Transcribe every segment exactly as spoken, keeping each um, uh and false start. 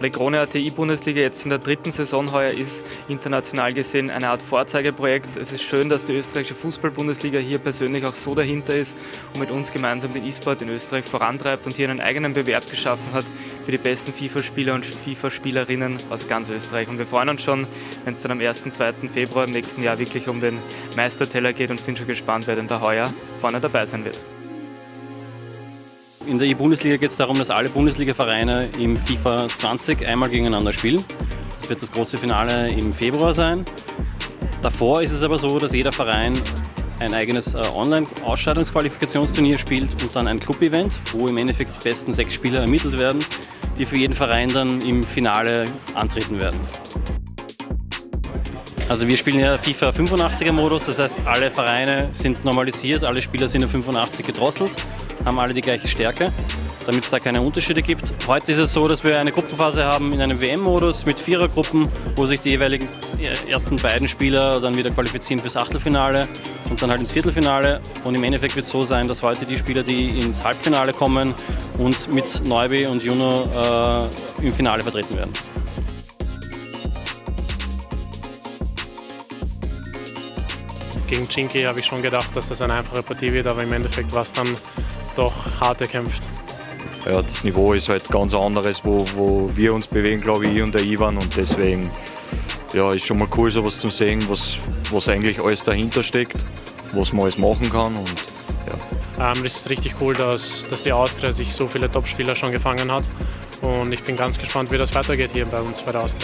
Legrone A T I-Bundesliga jetzt in der dritten Saison heuer ist international gesehen eine Art Vorzeigeprojekt. Es ist schön, dass die österreichische Fußball-Bundesliga hier persönlich auch so dahinter ist und mit uns gemeinsam den E-Sport in Österreich vorantreibt und hier einen eigenen Bewerb geschaffen hat für die besten FIFA-Spieler und FIFA-Spielerinnen aus ganz Österreich. Und wir freuen uns schon, wenn es dann am ersten und zweiten Februar im nächsten Jahr wirklich um den Meisterteller geht und sind schon gespannt, wer denn da heuer vorne dabei sein wird. In der E-Bundesliga geht es darum, dass alle Bundesliga-Vereine im FIFA zwanzig einmal gegeneinander spielen. Das wird das große Finale im Februar sein. Davor ist es aber so, dass jeder Verein ein eigenes äh, Online-Ausscheidungsqualifikationsturnier spielt und dann ein Club-Event, wo im Endeffekt die besten sechs Spieler ermittelt werden, die für jeden Verein dann im Finale antreten werden. Also wir spielen ja FIFA fünfundachtziger Modus, das heißt alle Vereine sind normalisiert, alle Spieler sind auf fünfundachtzig gedrosselt, haben alle die gleiche Stärke, damit es da keine Unterschiede gibt. Heute ist es so, dass wir eine Gruppenphase haben in einem W M-Modus mit Vierergruppen, wo sich die jeweiligen ersten beiden Spieler dann wieder qualifizieren fürs Achtelfinale und dann halt ins Viertelfinale. Und im Endeffekt wird es so sein, dass heute die Spieler, die ins Halbfinale kommen, uns mit Neuby und Juno äh, im Finale vertreten werden. Gegen Chinky habe ich schon gedacht, dass das eine einfache Partie wird, aber im Endeffekt war es dann doch hart erkämpft. Ja, das Niveau ist halt ganz anderes, wo, wo wir uns bewegen, glaube ich, ich und der Ivan. Und deswegen ja, ist schon mal cool, sowas zu sehen, was, was eigentlich alles dahinter steckt, was man alles machen kann. Und, ja. ähm, es ist richtig cool, dass, dass die Austria sich so viele Topspieler schon gefangen hat. Und ich bin ganz gespannt, wie das weitergeht hier bei uns bei der Austria.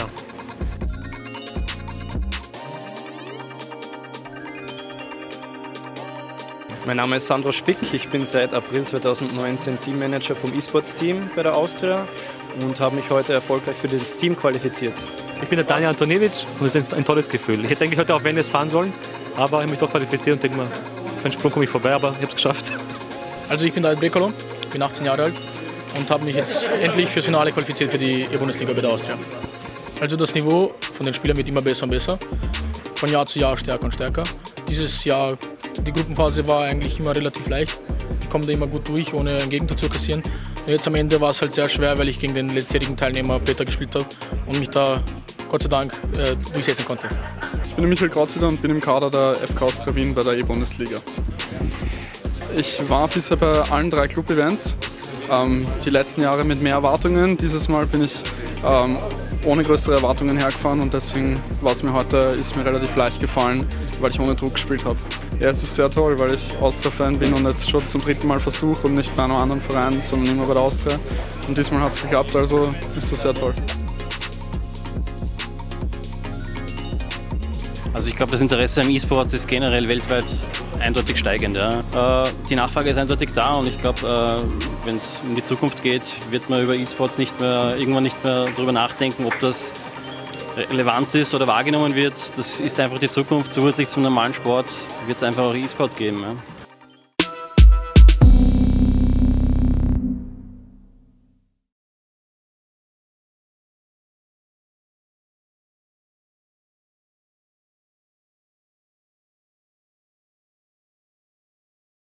Mein Name ist Sandro Spick, ich bin seit April zweitausendneunzehn Teammanager vom E-Sports-Team bei der Austria und habe mich heute erfolgreich für das Team qualifiziert. Ich bin der Daniel Antoniewicz und es ist ein tolles Gefühl. Ich hätte eigentlich heute auf Venice fahren sollen, aber ich habe mich doch qualifiziert und denke mal, für einen Sprung komme ich vorbei, aber ich habe es geschafft. Also ich bin David Brekalo, bin achtzehn Jahre alt und habe mich jetzt endlich fürs Finale qualifiziert für die E-Bundesliga bei der Austria. Also das Niveau von den Spielern wird immer besser und besser, von Jahr zu Jahr stärker und stärker. Dieses Jahr Die Gruppenphase war eigentlich immer relativ leicht. Ich komme da immer gut durch, ohne ein Gegentor zu kassieren. Und jetzt am Ende war es halt sehr schwer, weil ich gegen den letztjährigen Teilnehmer Peter gespielt habe und mich da Gott sei Dank äh, durchsetzen konnte. Ich bin Michael Grauzeder und bin im Kader der F K Austria Wien bei der E-Bundesliga. Ich war bisher bei allen drei Club-Events. Ähm, die letzten Jahre mit mehr Erwartungen. Dieses Mal bin ich ähm, ohne größere Erwartungen hergefahren und deswegen war es mir heute ist mir relativ leicht gefallen, weil ich ohne Druck gespielt habe. Ja, es ist sehr toll, weil ich Austria-Fan bin und jetzt schon zum dritten Mal versuche und nicht bei einem anderen Verein, sondern immer bei der Austria. Und diesmal hat es geklappt, also ist das sehr toll. Also ich glaube, das Interesse am E-Sports ist generell weltweit eindeutig steigend. Ja. Äh, die Nachfrage ist eindeutig da und ich glaube, äh, wenn es um die Zukunft geht, wird man über E-Sports nicht mehr, irgendwann nicht mehr darüber nachdenken, ob das relevant ist oder wahrgenommen wird. Das ist einfach die Zukunft. Zusätzlich zum normalen Sport wird es einfach auch E-Sport geben. Ja.